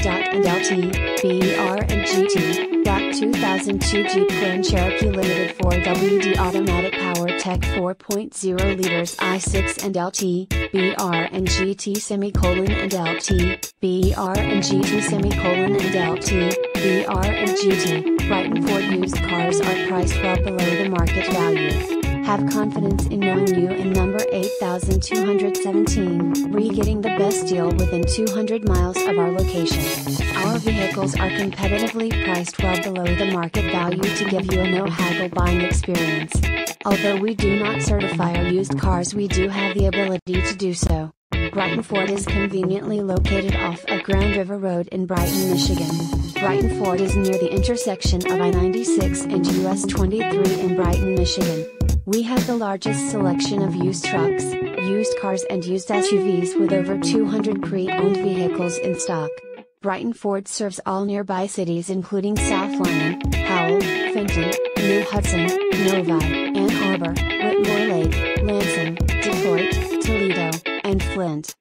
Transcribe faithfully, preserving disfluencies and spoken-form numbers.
and L T, B R and G T, Black two thousand two Jeep Grand Cherokee Limited four W D Automatic PowerTech four point oh liters I six and L T, B R and G T semicolon and L T, B R and G T semicolon and L T, B R and G T. Brighton Ford used cars are priced well below the market value. Have confidence in knowing you in number eight thousand two hundred seventeen, re getting the best deal within two hundred miles of our location. Our vehicles are competitively priced well below the market value to give you a no haggle buying experience. Although we do not certify our used cars, we do have the ability to do so. Brighton Ford is conveniently located off of Grand River Road in Brighton, Michigan. Brighton Ford is near the intersection of I ninety-six and U S twenty-three in Brighton, Michigan. We have the largest selection of used trucks, used cars and used S U Vs with over two hundred pre-owned vehicles in stock. Brighton Ford serves all nearby cities including South Lyon, Howell, Fenton, New Hudson, Novi, Arbor, Whitmore Lake, Lansing, Detroit, Toledo, and Flint.